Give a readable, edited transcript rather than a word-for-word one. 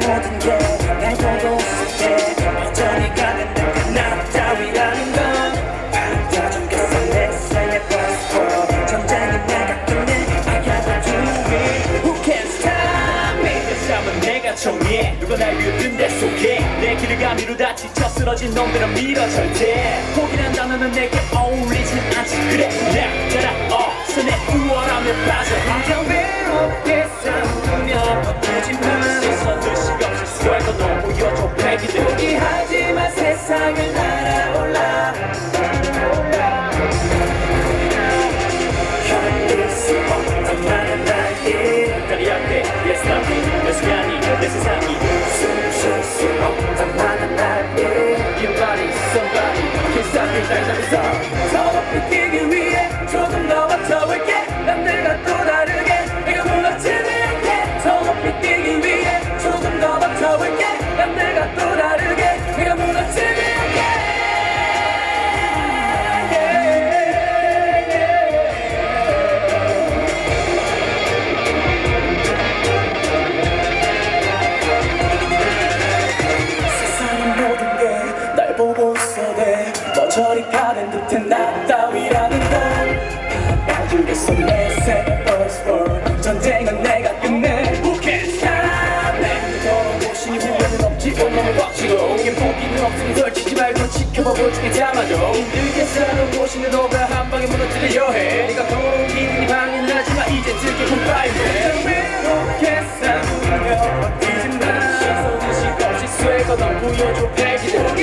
모든 게 날 보고 있을 때 여전히 가는 듯한 나 따위라는 건 다 죽였어 내 생의 passport 전쟁이 내가 끝내 I gotta do it Who can stop me 내 삶은 내가 정해 누가 날 이끄는 내 속에 내 길을 가미로다 지쳐 쓰러진 놈들은 밀어 절대 포기란 단어는 내게 어울리진 않지 그래 나 따라 어서 내 우월함에 빠져 항상 외롭게 싸우며 버티지만 시선들 시없이 ဆွ에도 너 보여줘 패기들 포기하지마 세상을 날아올라 견딜 수 없던 많은 날이 다리 앞에 내 스타팅 내 시간이 내 세상이 숨쉴 수 없던 많은 날이 Your body, somebody can't stop me 달달해서 더 높이 뛰기 위해 조금 더 버텨볼게 남들과 또 다르게 내가 무너지지 않게 더 높이 뛰기 위해 조금 더 버텨볼게 남들과 또 다르게 내가 무너지지 않게 세상의 모든 게 날 보고 있어 돼 저리 가는 듯한 나 따위라는 건 봐주겠어 내 생의 first word 전쟁은 내가 끝내 Who can stop me 걸어보시니 후회는 없지 온몸을 꽉쥐고 이게 포기는 없으니 덜치지 말고 지켜봐 볼중에 담아줘 힘들게 살아보시는 너가 한 방에 무너뜨려 해 네가 걸어온 기분이 방해하지만 이제 들게 Unbroken 외롭게 싸우며 버티지만 시선이 식없이 ဆွ고 넌 보여줘 패기들